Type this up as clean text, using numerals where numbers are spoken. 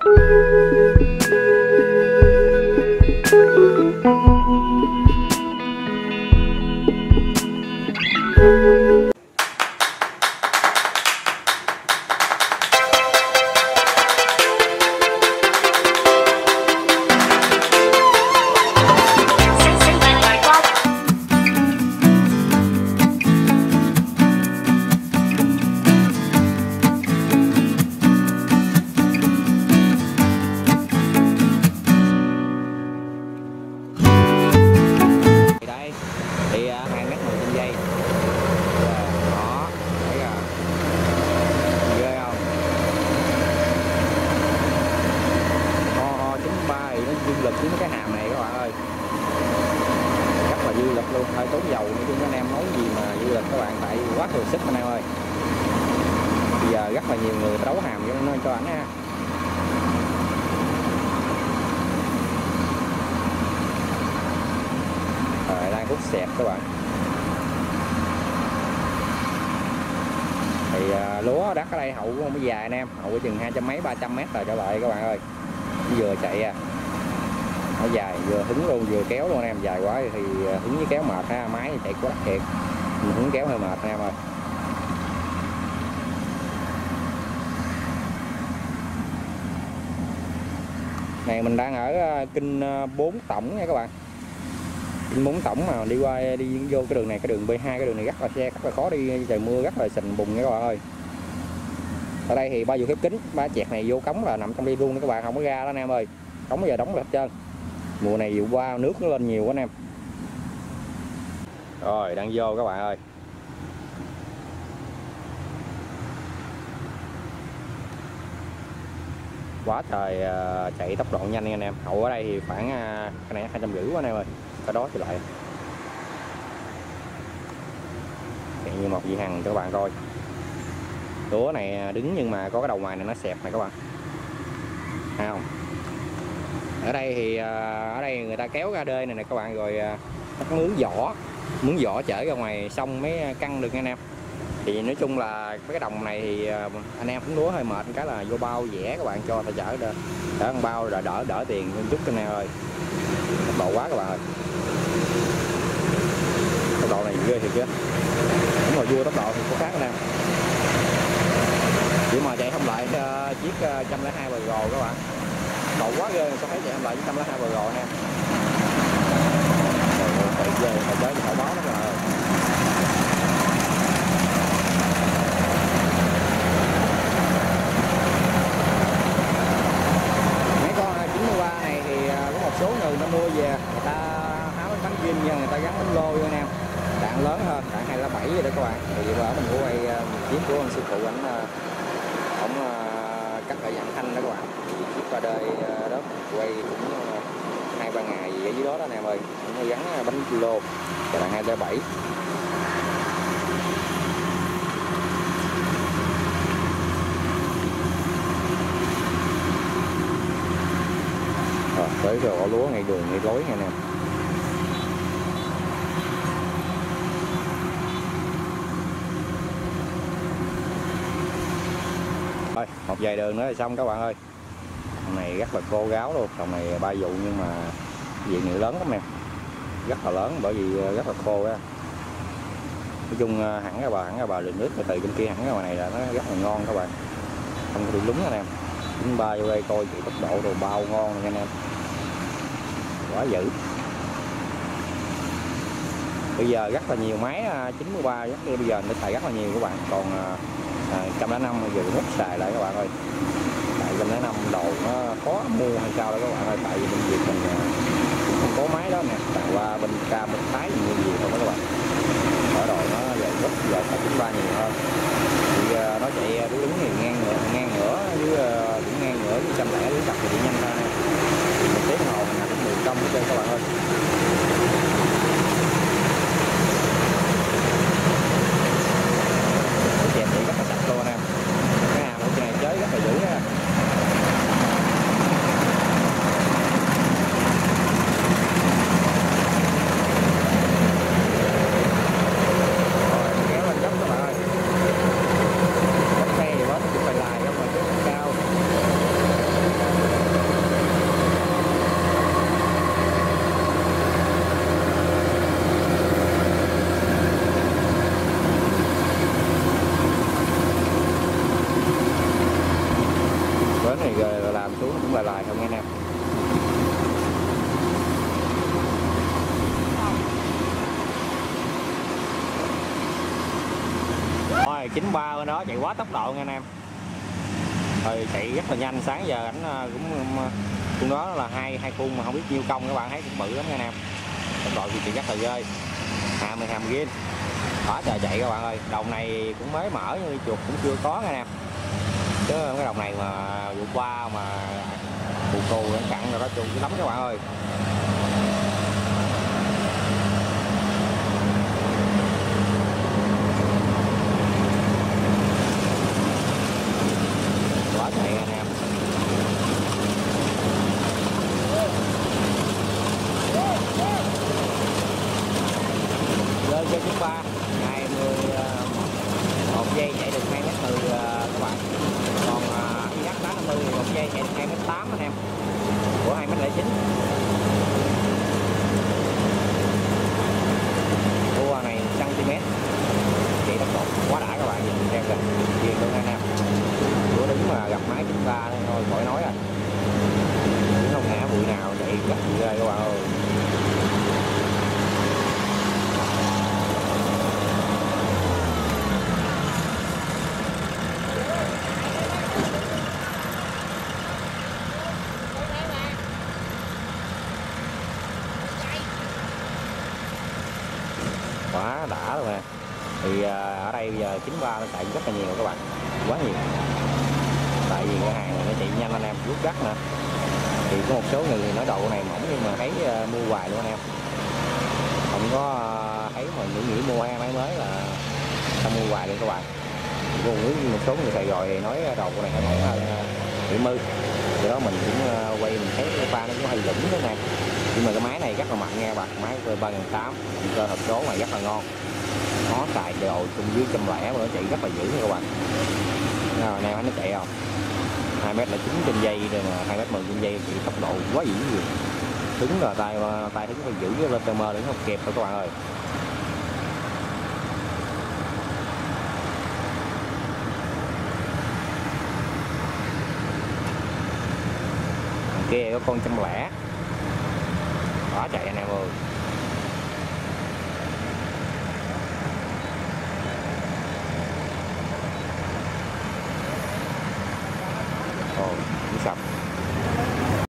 Hơi tốn dầu, nói chung anh em nói gì mà du lịch các bạn, tại quá thừa sức anh em ơi. Bây giờ rất là nhiều người đấu hàm cho ảnh ha. Rồi đang hút xẹt các bạn. Thì lúa đất ở đây hậu cũng không có dài anh em, hậu chừng 200 mấy 300 mét rồi trở lại các bạn ơi. Vừa chạy à, nó dài, vừa hứng luôn vừa kéo luôn anh em, dài quá thì hứng với kéo mệt ha, máy thì chạy quá đắt thiệt, mình hứng kéo hơi mệt anh em ơi. Này mình đang ở kinh 4 tổng nha các bạn, kinh 4 tổng mà đi qua đi vô cái đường này, cái đường B2, cái đường này rất là khó đi, trời mưa rất là sình bùn nha các bạn ơi. Ở đây thì bao dù khép kính, ba chẹt này vô cống là nằm trong đi luôn đó các bạn, không có ra đó anh em ơi, cống bây giờ đóng hết trơn. Mùa này vừa qua nước nó lên nhiều quá anh em. Rồi đang vô các bạn ơi. Quá trời chạy tốc độ nhanh anh em. Hậu ở đây thì khoảng cái này 250 quá anh em ơi. Cái đó thì lại chạy như một vị hằng cho các bạn coi. Lúa này đứng nhưng mà có cái đầu ngoài này nó xẹp này các bạn. Thấy không? Ở đây thì ở đây người ta kéo ra đê này nè các bạn, rồi mướn vỏ chở ra ngoài sông mới căng được nha anh em. Thì nói chung là mấy cái đồng này thì anh em cũng lúa hơi mệt cái là vô bao vẽ các bạn, cho ta chở ăn bao rồi đỡ tiền hơn chút anh em ơi. Tốc độ quá các bạn ơi, tốc độ này ghê thiệt chứ, đúng rồi, vua tốc độ thì có khác anh em. Chỉ mà chạy không lại chiếc 102 bờ gồ các bạn, độ quá ghê, sao thấy chạy không lại 102 bờ gồ anh em. Chạy ghê, phải tới phải báo đó rồi. Mấy con 93 này thì có một số người ta mua về, người ta háo bánh kim nha, người ta gắn bánh lô cho anh em, đạn lớn hơn, đạn 207 vậy đó các bạn. Thì ở mình mua quay chiếc của anh sư phụ ông cắt lại dạng thanh đó các bạn. Chiếc qua đời đó quay cũng 2-3 ngày gì ở dưới đó đó anh em ơi, cũng gắn bánh kilo và đạn 207. Rồi tới rồi lúa ngay đường ngay lối nha anh em. Rồi một vài đường nữa là xong các bạn ơi. Đồng này rất là khô ráo luôn, đồng này 3 vụ nhưng mà diện nhựa lớn lắm nè, rất là lớn bởi vì rất là khô á. Nói chung hẳn ra bờ đường nước từ bên kia hẳn ra ngoài này là nó rất là ngon các bạn, không có bị lúng anh em. 93 vô đây coi chị tốc độ đồ bao ngon nha anh em, quá dữ. Bây giờ rất là nhiều máy 93 bây giờ nó xài rất là nhiều các bạn, còn 105 giờ hút xài lại các bạn ơi. Tại 105 đầu nó khó mua hay sao đó các bạn ơi, tại vì bên Việt mình không có máy đó nè, tặng qua bên Cam bên Thái nhiều gì không đó các bạn. Ở đồ nó giờ rất giờ phải 93 nhiều hơn. Thì nó chạy đúng thì ngang ngửa với cũng ngang ngửa với 100 với cặp thì đi nhanh hơn nè. Một tiếng hồ là cũng 10 công cho các bạn ơi. Chèm thì rất là sạch luôn anh em. Cái hàng ở trên này chế rất là dữ nha. bến này làm xuống cũng lại không nghe anh em. Rồi 93 bên đó chạy quá tốc độ nha anh em. Rồi chạy rất là nhanh, sáng giờ ảnh cũng đó là hai khung mà không biết nhiêu công, các bạn thấy cũng bự lắm nha anh em. Tốc độ thì chạy rất là ghê, hàm ghiên đó, trời chạy các bạn ơi. Đồng này cũng mới mở nhưng chuột cũng chưa có nha anh em, chứ cái đồng này mà vừa qua mà cù cặn rồi đó chuột lắm các bạn ơi. Quá chạy anh em. Lên cho 93 21 giây chạy được 2m10 các bạn. Còn IH 850 thì 1 giây chạy được 2m8 anh em, của 2m09. Cua này 1cm, chạy tốc độ quá đã các bạn, nhìn xem kìa, ghiền luôn anh em. Cua đứng mà gặp máy 93 thôi khỏi nói rồi, cũng không ngã bụi nào, chạy rất ghê các bạn ơi. Quá đã luôn nè. Thì ở đây bây giờ 93 nó chạy rất là nhiều các bạn, quá nhiều. Tại vì cái hàng này nó chạy nhanh anh em, rút gắt nữa. Thì có một số người nói đầu này mỏng nhưng mà thấy mua hoài luôn anh em, không có thấy mà nghĩ mua hai máy mới là ta mua hoài luôn các bạn. Còn một số người xài rồi thì nói đầu này hơi mỏng hơn bị mư, do đó mình cũng quay mình thấy cái pha nó cũng hơi lủng đó nè. Nhưng mà cái máy này rất là mạnh nha bạn, máy V3800, cơ hợp số này rất là ngon, nó xài đồ chung dưới 100 mà nó chạy rất là dữ nha các bạn. Nào anh em nó chạy không 2m09 trên giây rồi, 2m10 trên giây, chạy tốc độ quá dữ nhiều. Đứng là tay đứng phải giữ với lên tơ mơ để không kẹp thôi các bạn ơi. Kia có con 100 đó, chạy anh em ơi. Ồ, cũng sập.